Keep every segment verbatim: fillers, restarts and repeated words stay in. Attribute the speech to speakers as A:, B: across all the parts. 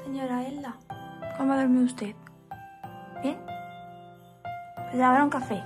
A: Señora Elda, ¿cómo duerme usted? ¿Bien? Pues ahora un café.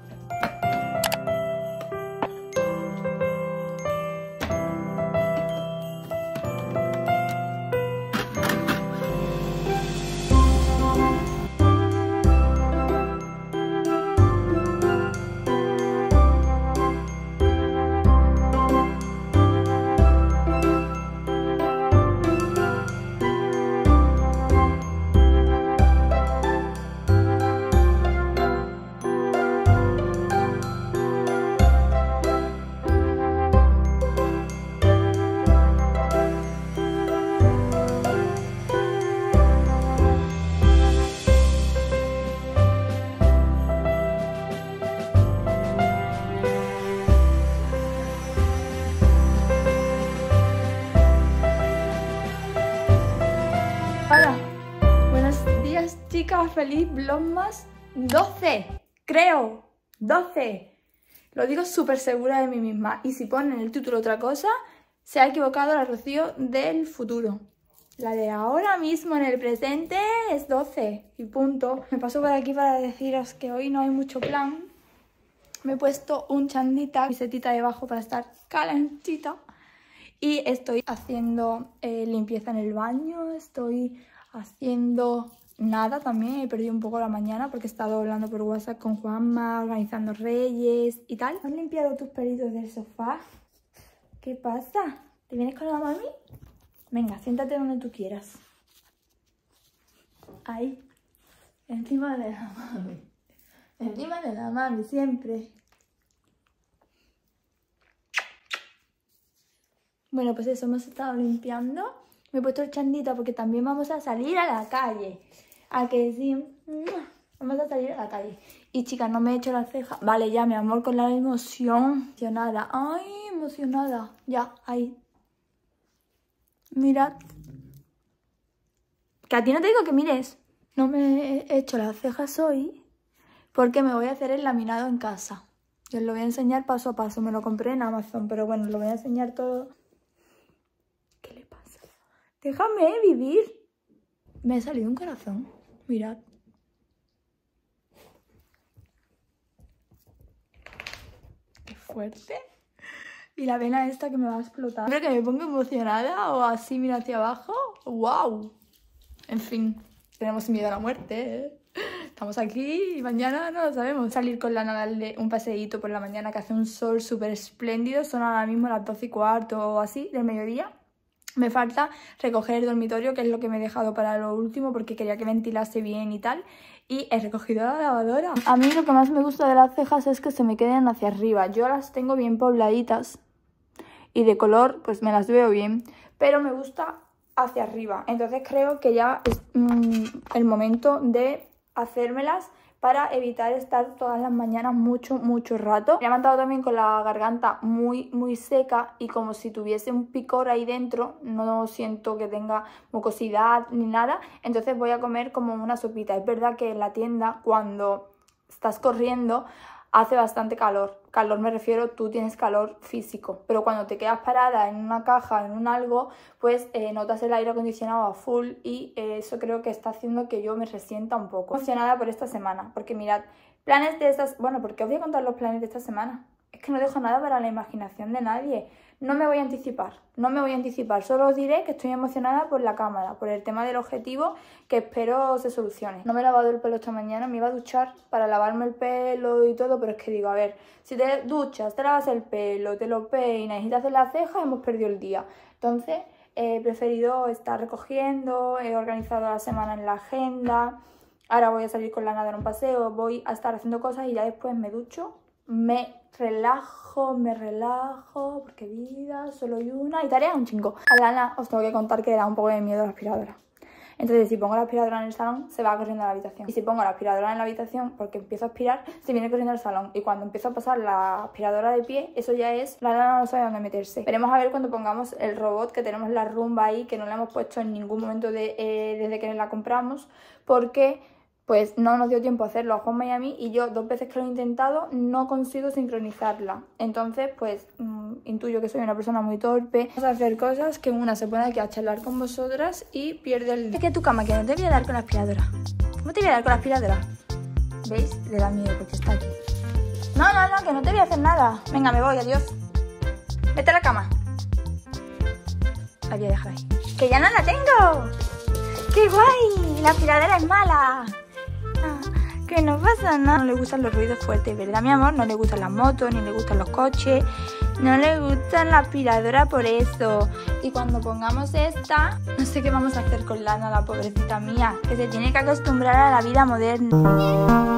A: Hola, buenos días chicas, feliz Vlogmas doce, creo, doce. Lo digo súper segura de mí misma y si ponen en el título otra cosa, se ha equivocado la Rocío del futuro. La de ahora mismo en el presente es doce y punto. Me paso por aquí para deciros que hoy no hay mucho plan. Me he puesto un chandita, camisetita debajo para estar calentita. Y estoy haciendo eh, limpieza en el baño, estoy haciendo nada también, he perdido un poco la mañana porque he estado hablando por WhatsApp con Juanma, organizando reyes y tal. ¿Has limpiado tus pelitos del sofá? ¿Qué pasa? ¿Te vienes con la mami? Venga, siéntate donde tú quieras. Ahí, encima de la mami. Encima de la mami, siempre. Bueno, pues eso, hemos estado limpiando. Me he puesto el chandita porque también vamos a salir a la calle. ¿A que sí? Vamos a salir a la calle. Y chicas, no me he hecho las cejas. Vale, ya, mi amor, con la emoción. Emocionada. Ay, emocionada. Ya, ahí. Mirad. Que a ti no te digo que mires. No me he hecho las cejas hoy porque me voy a hacer el laminado en casa. Yo os lo voy a enseñar paso a paso. Me lo compré en Amazon, pero bueno, lo voy a enseñar todo. Déjame vivir. Me ha salido un corazón. Mirad. Qué fuerte. Y la vena esta que me va a explotar. Siempre que me pongo emocionada o así mira hacia abajo. ¡Wow! En fin, tenemos miedo a la muerte, ¿eh? Estamos aquí y mañana no lo sabemos. Salir con la Nadal de un paseíto por la mañana que hace un sol súper espléndido. Son ahora mismo las doce y cuarto o así del mediodía. Me falta recoger el dormitorio, que es lo que me he dejado para lo último porque quería que ventilase bien y tal. Y he recogido la lavadora. A mí lo que más me gusta de las cejas es que se me queden hacia arriba. Yo las tengo bien pobladitas y de color pues me las veo bien, pero me gusta hacia arriba. Entonces creo que ya es mmm, el momento de hacérmelas para evitar estar todas las mañanas mucho, mucho rato. Me he levantado también con la garganta muy, muy seca y como si tuviese un picor ahí dentro. No siento que tenga mucosidad ni nada. Entonces voy a comer como una sopita. Es verdad que en la tienda, cuando estás corriendo, hace bastante calor. Calor me refiero, tú tienes calor físico. Pero cuando te quedas parada en una caja, en un algo, pues eh, notas el aire acondicionado a full y eh, eso creo que está haciendo que yo me resienta un poco. Emocionada por esta semana, porque mirad, planes de estas... Bueno, ¿por qué os voy a contar los planes de esta semana? Es que no dejo nada para la imaginación de nadie. No me voy a anticipar, no me voy a anticipar. Solo os diré que estoy emocionada por la cámara, por el tema del objetivo que espero se solucione. No me he lavado el pelo esta mañana, me iba a duchar para lavarme el pelo y todo, pero es que digo, a ver, si te duchas, te lavas el pelo, te lo peinas y te haces las cejas, hemos perdido el día. Entonces he preferido estar recogiendo, he organizado la semana en la agenda. Ahora voy a salir con la Nada en un paseo, voy a estar haciendo cosas y ya después me ducho. Me relajo, me relajo, porque vida, solo hay una y tarea un chingo. A Lana os tengo que contar que le da un poco de miedo a la aspiradora. Entonces si pongo la aspiradora en el salón, se va corriendo a la habitación. Y si pongo la aspiradora en la habitación, porque empiezo a aspirar, se viene corriendo al salón. Y cuando empiezo a pasar la aspiradora de pie, eso ya es, la Lana no sabe dónde meterse. Veremos a ver cuando pongamos el robot, que tenemos la Rumba ahí, que no la hemos puesto en ningún momento de, eh, desde que la compramos, porque... pues no nos dio tiempo a hacerlo a Juanma y a mí, y yo dos veces que lo he intentado no consigo sincronizarla. Entonces, pues mmm, intuyo que soy una persona muy torpe. Vamos a hacer cosas que una se pone aquí a charlar con vosotras y pierde el... Es que tu cama, que no te voy a dar con la aspiradora. ¿Cómo te voy a dar con la aspiradora? ¿Veis? Le da miedo porque está aquí. No, no, no, que no te voy a hacer nada. Venga, me voy, adiós. Vete a la cama. La voy a dejar ahí. ¡Que ya no la tengo! ¡Qué guay! La aspiradora es mala. Ah, que no pasa nada. No le gustan los ruidos fuertes, ¿verdad, mi amor? No le gustan las motos, ni le gustan los coches. No le gustan la aspiradora por eso. Y cuando pongamos esta, no sé qué vamos a hacer con Lana, la pobrecita mía, que se tiene que acostumbrar a la vida moderna.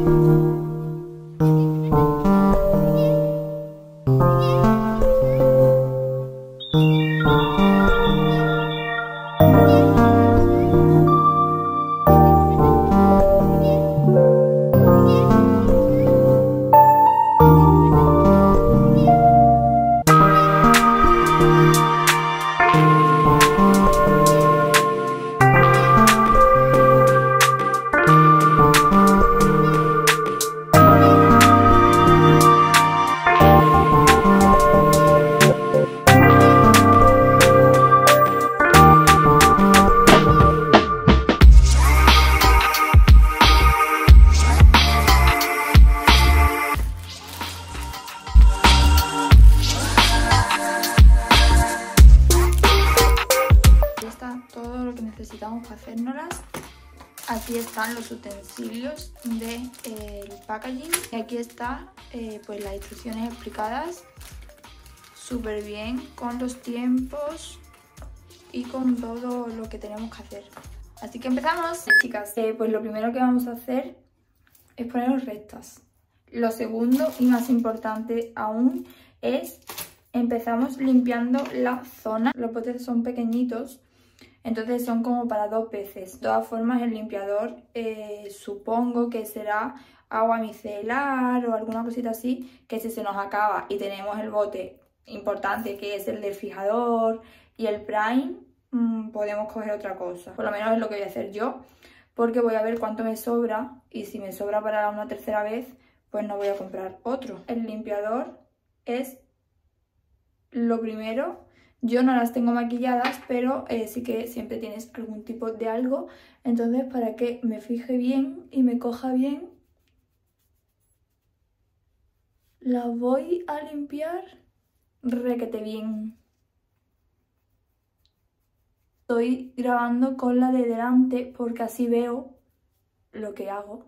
A: Necesitamos para hacérnoslas. Aquí están los utensilios del eh, packaging y aquí está eh, pues las instrucciones explicadas súper bien con los tiempos y con todo lo que tenemos que hacer. Así que empezamos, chicas. Eh, pues lo primero que vamos a hacer es ponerlos rectas. Lo segundo y más importante aún es empezamos limpiando la zona. Los botes son pequeñitos, entonces son como para dos veces. De todas formas, el limpiador eh, supongo que será agua micelar o alguna cosita así, que si se nos acaba y tenemos el bote importante que es el del fijador y el prime, mmm, podemos coger otra cosa. Por lo menos es lo que voy a hacer yo, porque voy a ver cuánto me sobra y si me sobra para una tercera vez, pues no voy a comprar otro. El limpiador es lo primero. Yo no las tengo maquilladas, pero eh, sí que siempre tienes algún tipo de algo. Entonces, para que me fije bien y me coja bien, la voy a limpiar requete bien. Estoy grabando con la de delante porque así veo lo que hago.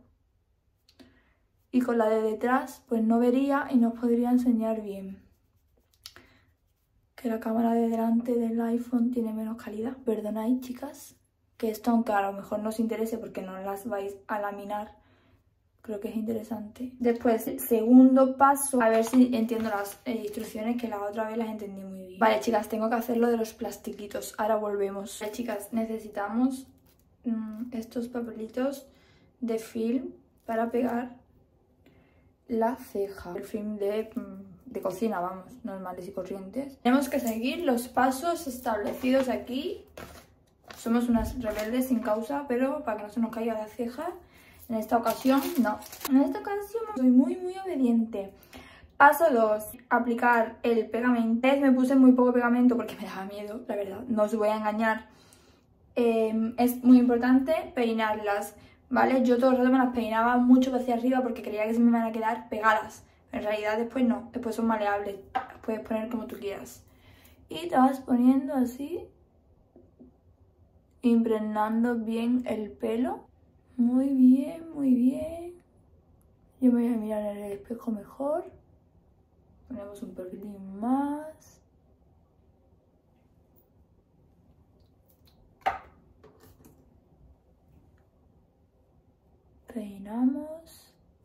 A: Y con la de detrás, pues no vería y no os podría enseñar bien. Que la cámara de delante del iPhone tiene menos calidad. Perdonad, chicas, que esto, aunque a lo mejor no os interese porque no las vais a laminar, creo que es interesante. Después, el segundo paso, a ver si entiendo las eh, instrucciones, que la otra vez las entendí muy bien. Vale, chicas, tengo que hacer lo de los plastiquitos. Ahora volvemos. Vale, chicas, necesitamos mmm, estos papelitos de film para pegar la ceja. El film de... Mmm, de cocina, vamos, normales y corrientes. Tenemos que seguir los pasos establecidos aquí. Somos unas rebeldes sin causa, pero para que no se nos caiga la ceja. En esta ocasión, no. En esta ocasión soy muy, muy obediente. Paso dos, aplicar el pegamento. Me puse muy poco pegamento porque me daba miedo, la verdad, no os voy a engañar. Eh, es muy importante peinarlas, ¿vale? Yo todo el rato me las peinaba mucho hacia arriba porque creía que se me iban a quedar pegadas. En realidad después no, después son maleables, las puedes poner como tú quieras. Y te vas poniendo así, impregnando bien el pelo. Muy bien, muy bien. Yo me voy a mirar en el espejo mejor. Ponemos un poquitín más. Peinamos.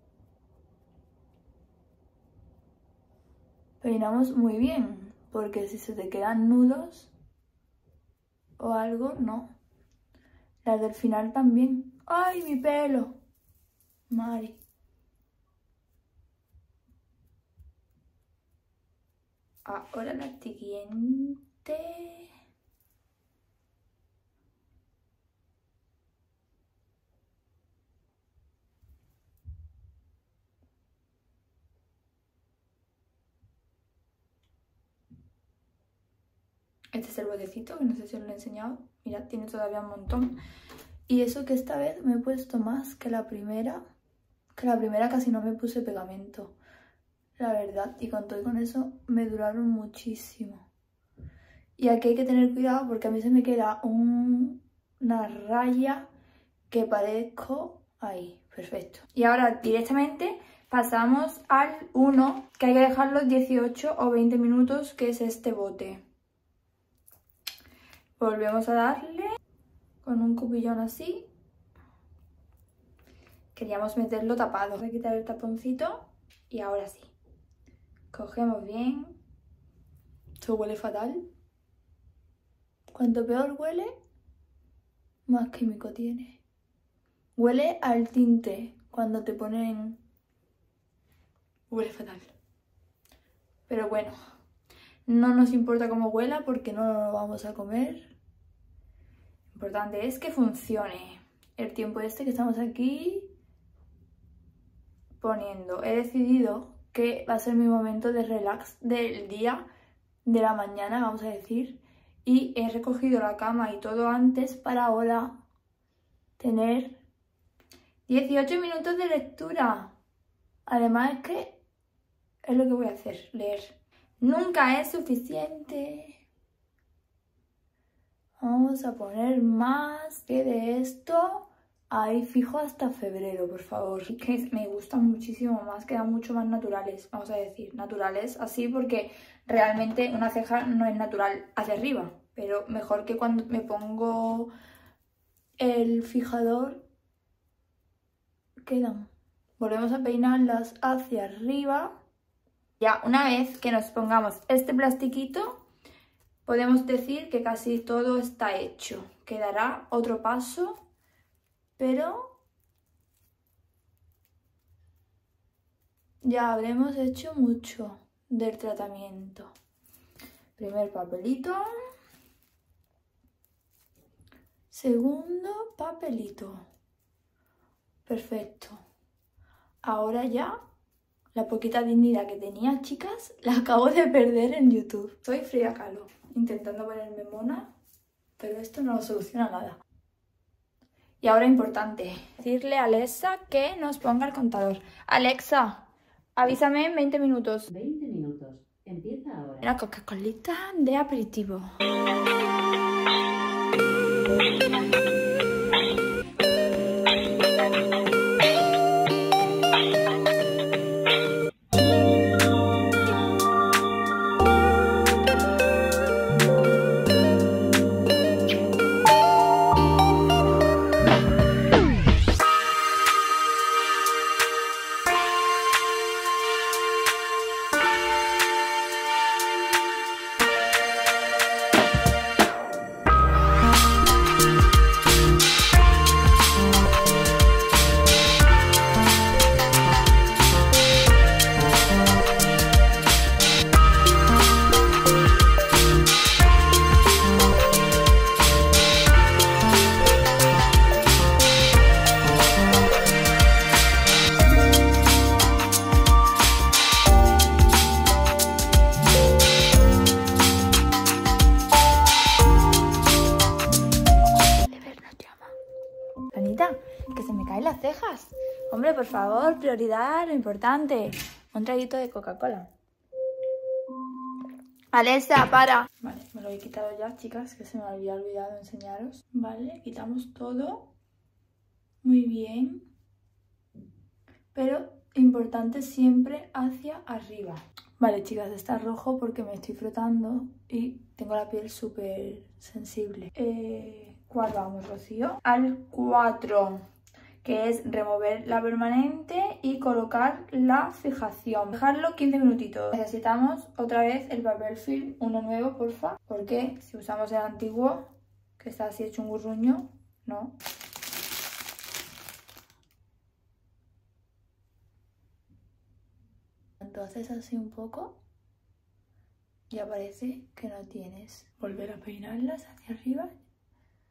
A: Peinamos muy bien, porque si se te quedan nudos o algo, no. Las del final también. ¡Ay, mi pelo! Mari. Ahora la siguiente. Este es el botecito, que no sé si os lo he enseñado. Mirad, tiene todavía un montón. Y eso que esta vez me he puesto más que la primera. Que la primera casi no me puse pegamento, la verdad. Y con todo y con eso me duraron muchísimo. Y aquí hay que tener cuidado porque a mí se me queda un, una raya que parezco ahí. Perfecto. Y ahora directamente pasamos al uno, que hay que dejarlo dieciocho o veinte minutos, que es este bote. Volvemos a darle con un cupillón así. Queríamos meterlo tapado. Voy a quitar el taponcito y ahora sí. Cogemos bien. Esto huele fatal. Cuanto peor huele, más químico tiene. Huele al tinte cuando te ponen... Huele fatal. Pero bueno, no nos importa cómo huela porque no lo vamos a comer. Lo importante es que funcione. El tiempo este que estamos aquí poniendo. He decidido que va a ser mi momento de relax del día, de la mañana, vamos a decir. Y he recogido la cama y todo antes para ahora tener dieciocho minutos de lectura. Además es que es lo que voy a hacer, leer. Nunca es suficiente. Vamos a poner más que de esto. Ahí fijo hasta febrero, por favor. Es que me gustan muchísimo más, quedan mucho más naturales, vamos a decir. Naturales así porque realmente una ceja no es natural hacia arriba. Pero mejor que cuando me pongo el fijador quedan. Volvemos a peinarlas hacia arriba. Ya una vez que nos pongamos este plastiquito, podemos decir que casi todo está hecho. Quedará otro paso. Pero ya habremos hecho mucho del tratamiento. Primer papelito. Segundo papelito. Perfecto. Ahora ya la poquita dignidad que tenía, chicas, la acabo de perder en YouTube. Soy Frida Kahlo, intentando ponerme mona, pero esto no soluciona nada. Y ahora importante, decirle a Alexa que nos ponga el contador. Alexa, avísame en veinte minutos.
B: veinte minutos. Empieza ahora.
A: Una Coca-Colita de aperitivo. Que se me caen las cejas. Hombre, por favor, prioridad, lo importante. Un traguito de Coca-Cola. Alexa, para. Vale, me lo he quitado ya, chicas, que se me había olvidado enseñaros. Vale, quitamos todo. Muy bien. Pero importante siempre hacia arriba. Vale, chicas, está rojo porque me estoy frotando y tengo la piel súper sensible. Eh, ¿Cuál vamos, Rocío? Al cuatro, que es remover la permanente y colocar la fijación. Dejarlo quince minutitos. Necesitamos otra vez el papel film, uno nuevo, porfa, porque si usamos el antiguo, que está así hecho un gurruño, no. Entonces así un poco ya parece que no tienes. Volver a peinarlas hacia arriba.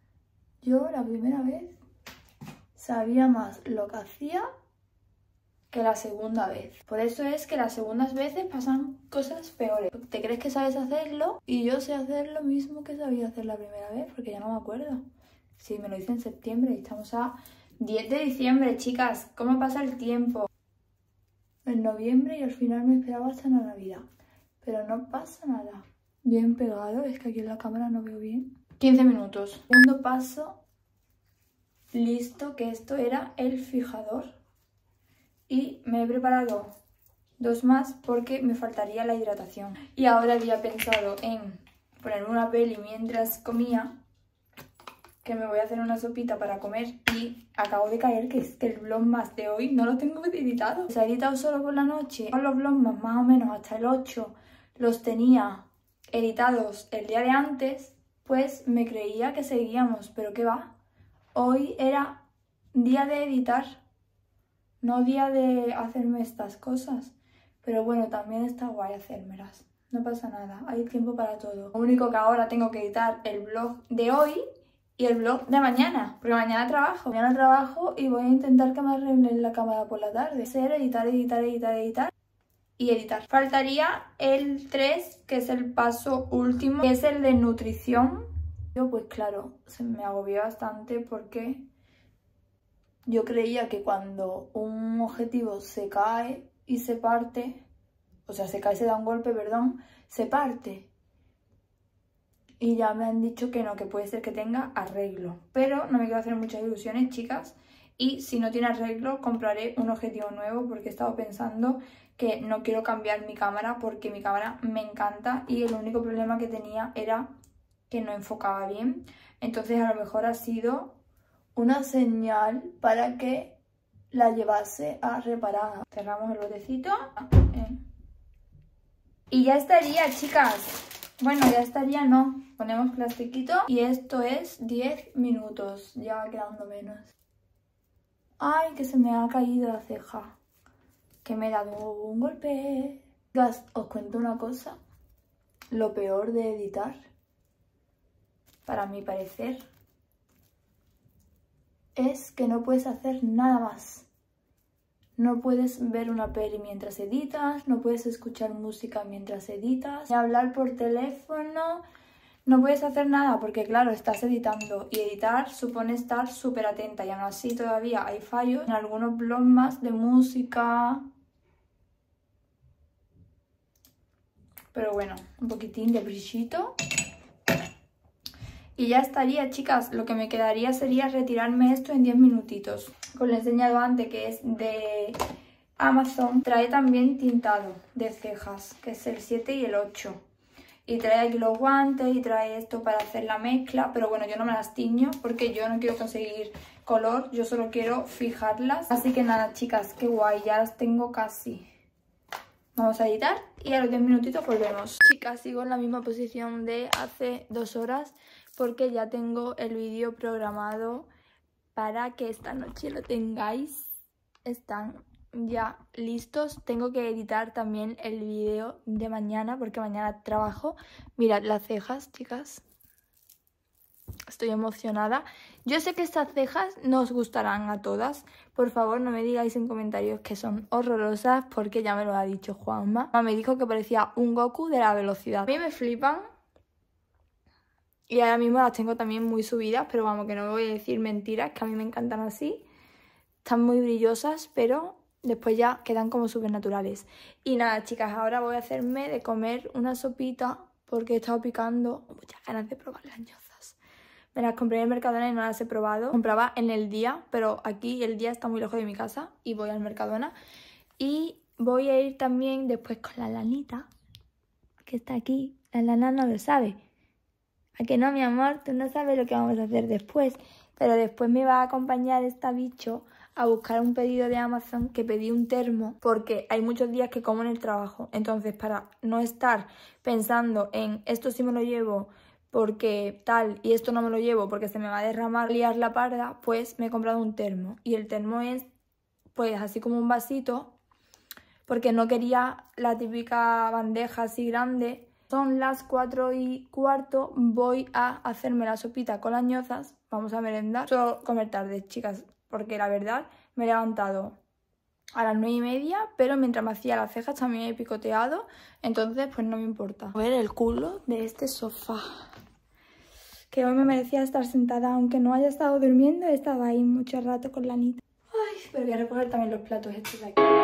A: Yo la primera vez sabía más lo que hacía que la segunda vez. Por eso es que las segundas veces pasan cosas peores. Te crees que sabes hacerlo y yo sé hacer lo mismo que sabía hacer la primera vez, porque ya no me acuerdo. Sí, me lo hice en septiembre y estamos a diez de diciembre, chicas. ¿Cómo pasa el tiempo? En noviembre y al final me esperaba hasta la Navidad. Pero no pasa nada. Bien pegado, es que aquí en la cámara no veo bien. quince minutos. Segundo paso. Listo, que esto era el fijador. Y me he preparado dos más porque me faltaría la hidratación. Y ahora había pensado en ponerme una peli mientras comía, que me voy a hacer una sopita para comer. Y acabo de caer que es que el vlogmas de hoy no lo tengo editado. Se ha editado solo por la noche. Con los vlogmas más o menos hasta el ocho los tenía editados el día de antes, pues me creía que seguíamos, pero qué va. Hoy era día de editar, no día de hacerme estas cosas. Pero bueno, también está guay hacérmelas. No pasa nada, hay tiempo para todo. Lo único que ahora tengo que editar el vlog de hoy y el vlog de mañana, porque mañana trabajo. Mañana trabajo y voy a intentar que me arreglen la cámara por la tarde. Hacer, editar, editar, editar, editar y editar. Faltaría el tres, que es el paso último, que es el de nutrición. Yo pues claro, se me agobió bastante porque yo creía que cuando un objetivo se cae y se parte, o sea, se cae y se da un golpe, perdón, se parte. Y ya me han dicho que no, que puede ser que tenga arreglo. Pero no me quiero hacer muchas ilusiones, chicas. Y si no tiene arreglo, compraré un objetivo nuevo porque he estado pensando que no quiero cambiar mi cámara porque mi cámara me encanta y el único problema que tenía era que no enfocaba bien. Entonces a lo mejor ha sido una señal para que la llevase a reparar. Cerramos el botecito. Eh. Y ya estaría, chicas. Bueno, ya estaría, no. Ponemos plastiquito y esto es diez minutos. Ya va quedando menos. Ay, que se me ha caído la ceja. Que me he dado un golpe. Chicas, os cuento una cosa. Lo peor de editar, para mi parecer, es que no puedes hacer nada más. No puedes ver una peli mientras editas, no puedes escuchar música mientras editas, ni hablar por teléfono, no puedes hacer nada porque claro, estás editando y editar supone estar súper atenta y aún así todavía hay fallos en algunos blogs más de música. Pero bueno, un poquitín de brillito. Y ya estaría, chicas. Lo que me quedaría sería retirarme esto en diez minutitos. Como les he enseñado antes, que es de Amazon. Trae también tintado de cejas, que es el siete y el ocho. Y trae aquí los guantes y trae esto para hacer la mezcla. Pero bueno, yo no me las tiño porque yo no quiero conseguir color. Yo solo quiero fijarlas. Así que nada, chicas, qué guay. Ya las tengo casi. Vamos a editar y a los diez minutitos volvemos. Chicas, sigo en la misma posición de hace dos horas porque ya tengo el vídeo programado para que esta noche lo tengáis. Están ya listos. Tengo que editar también el vídeo de mañana porque mañana trabajo. Mirad las cejas, chicas. Estoy emocionada. Yo sé que estas cejas no os gustarán a todas. Por favor, no me digáis en comentarios que son horrorosas porque ya me lo ha dicho Juanma. Me dijo que parecía un Goku de la velocidad. A mí me flipan. Y ahora mismo las tengo también muy subidas, pero vamos, que no voy a decir mentiras, que a mí me encantan así. Están muy brillosas, pero después ya quedan como súper naturales. Y nada, chicas, ahora voy a hacerme de comer una sopita porque he estado picando muchas ganas de probar las ñozas. Me las compré en el Mercadona y no las he probado. Compraba en el Día, pero aquí el Día está muy lejos de mi casa y voy al Mercadona. Y voy a ir también después con la lanita, que está aquí. La lana no lo sabe. ¿A que no, mi amor? Tú no sabes lo que vamos a hacer después. Pero después me va a acompañar esta bicho a buscar un pedido de Amazon, que pedí un termo porque hay muchos días que como en el trabajo. Entonces, para no estar pensando en esto sí me lo llevo porque tal y esto no me lo llevo porque se me va a derramar, liar la parda, pues me he comprado un termo. Y el termo es pues así como un vasito porque no quería la típica bandeja así grande. Son las cuatro y cuarto, voy a hacerme la sopita con las ñozas, vamos a merendar. Solo comer tarde, chicas, porque la verdad me he levantado a las nueve y media, pero mientras me hacía las cejas también he picoteado, entonces pues no me importa. A ver el culo de este sofá, que hoy me merecía estar sentada, aunque no haya estado durmiendo, he estado ahí mucho rato con la Anita. Ay, pero voy a recoger también los platos estos de aquí.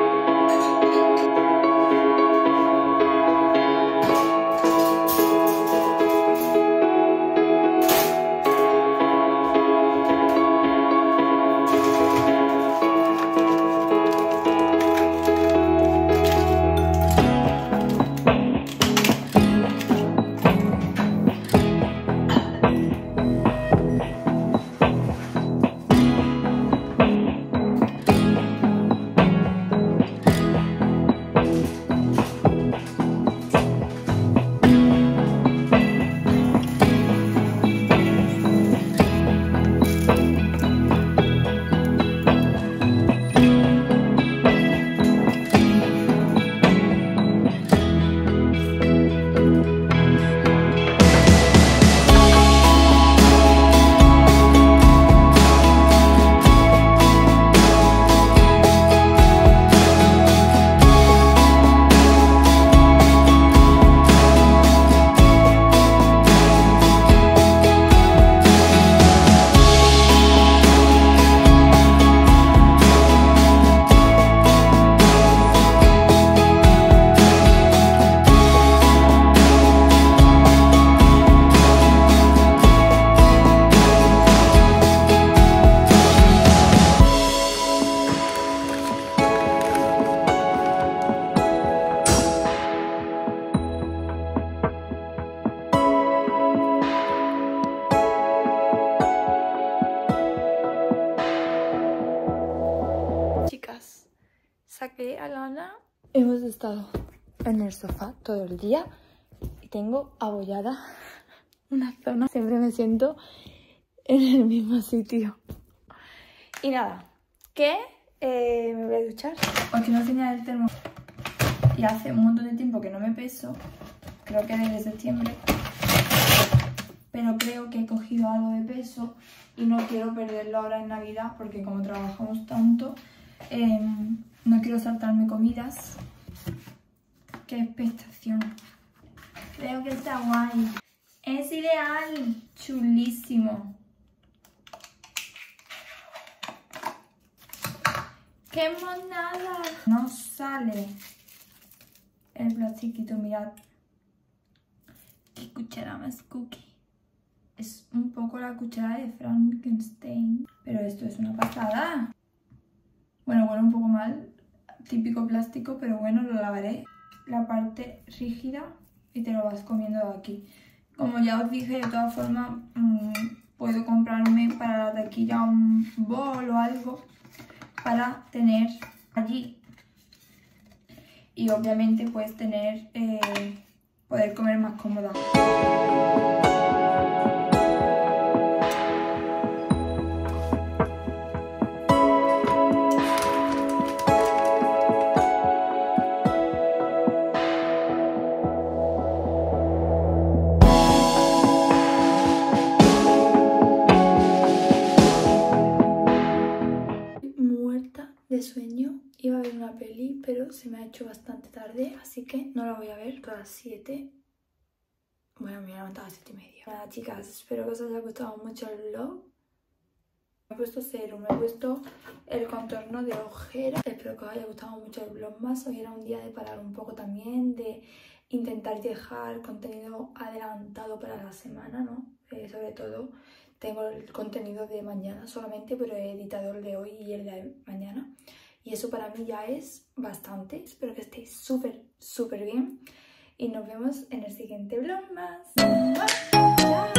A: Chicas, saqué a Lana. Hemos estado en el sofá todo el día y tengo abollada una zona. Siempre me siento en el mismo sitio. Y nada, que eh, me voy a duchar. Os quiero enseñar el termo. Y hace un montón de tiempo que no me peso. Creo que desde septiembre. Pero creo que he cogido algo de peso y no quiero perderlo ahora en Navidad porque como trabajamos tanto, eh, no quiero saltarme comidas. ¡Qué expectación! Creo que está guay. Es ideal. Chulísimo. ¡Qué monada! No sale el plastiquito, mirad. ¡Qué cuchara más cookie! Es un poco la cuchara de Frankenstein. Pero esto es una pasada. Bueno, huele un poco mal. Típico plástico, pero bueno, lo lavaré. La parte rígida y te lo vas comiendo de aquí. Como ya os dije, de todas formas, mmm, puedo comprarme para la taquilla un bol o algo para tener allí. Y obviamente pues tener, eh, poder comer más cómoda. De sueño, iba a ver una peli, pero se me ha hecho bastante tarde, así que no la voy a ver. A las siete. Bueno, me voy a levantar a las siete y media. Nada, chicas, espero que os haya gustado mucho el vlog. Me he puesto cero, me he puesto el contorno de ojera. Espero que os haya gustado mucho el vlog más. Hoy era un día de parar un poco también, de intentar dejar contenido adelantado para la semana, ¿no? Eh, sobre todo tengo el contenido de mañana solamente, pero he editado el de hoy y el de mañana. Y eso para mí ya es bastante. Espero que estéis súper, súper bien. Y nos vemos en el siguiente vlog más. ¡Chao!